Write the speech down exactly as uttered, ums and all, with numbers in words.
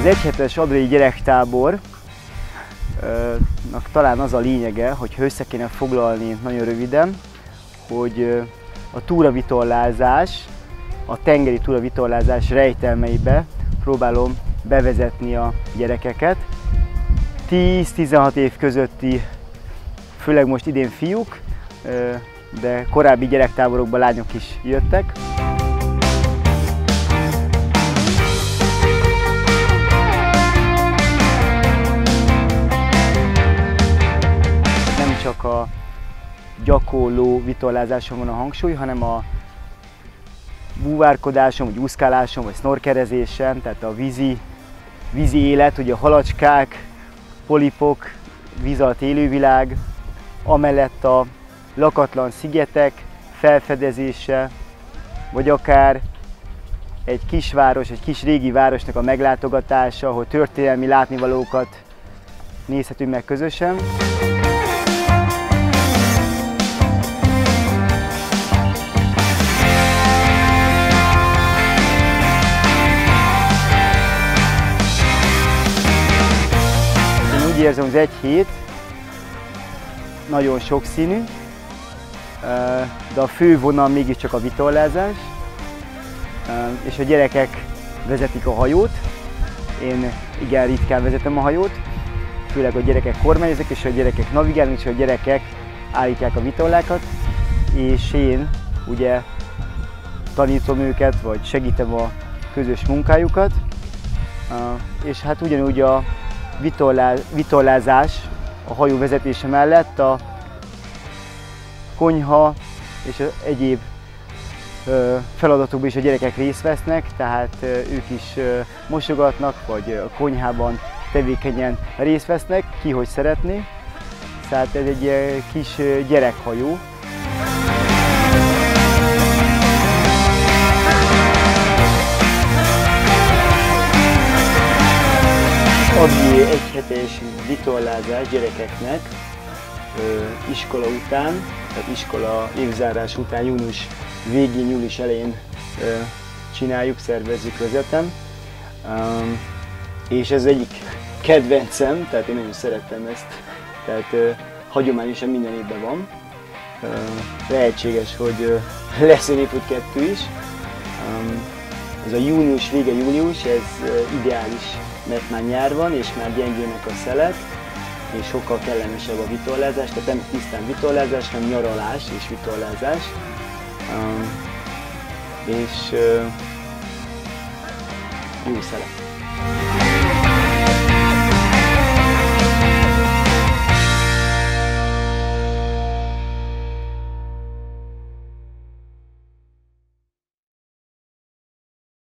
Az egyhetes adrai gyerektábornak talán az a lényege, hogy össze kéne foglalni nagyon röviden, hogy a túravitorlázás, a tengeri túravitorlázás rejtelmeibe próbálom bevezetni a gyerekeket. tíz-tizenhat év közötti, főleg most idén fiúk, de korábbi gyerektáborokban lányok is jöttek. Nem csak a gyakorló vitorlázáson van a hangsúly, hanem a búvárkodáson, vagy úszkáláson, vagy snorkelezésen, tehát a vízi, vízi élet, ugye a halacskák, polipok, víz alatt élővilág, amellett a lakatlan szigetek felfedezése, vagy akár egy kisváros, egy kis régi városnak a meglátogatása, ahol történelmi látnivalókat nézhetünk meg közösen. Én úgy érzem, hogy az egy hét nagyon sokszínű, de a fő vonal mégiscsak a vitorlázás, és a gyerekek vezetik a hajót. Én igen ritkán vezetem a hajót, főleg a gyerekek kormányozzák, és a gyerekek navigálnak, és a gyerekek állítják a vitorlákat, és én ugye tanítom őket, vagy segítem a közös munkájukat, és hát ugyanúgy a vitorlázás a hajó vezetése mellett a konyha és az egyéb feladatokban is a gyerekek részt vesznek, tehát ők is mosogatnak, vagy a konyhában tevékenyen részt vesznek, ki hogy szeretné. Tehát ez egy kis gyerekhajó. Adni egyhetes vitorlázás gyerekeknek iskola után, tehát iskola évzárás után, június végén, július elején csináljuk, szervezzük, vezetem. És ez egyik kedvencem, tehát én nagyon szeretem ezt, tehát hagyományosan minden évben van. Lehetséges, hogy lesz egy évfut kettő is. Ez a június vége, július, ez ideális, mert már nyár van, és már gyengülnek a szelek, és sokkal kellemesebb a vitorlázás, tehát nem tisztán vitorlázás, hanem nyaralás és vitorlázás. Um, és uh, jó szelek.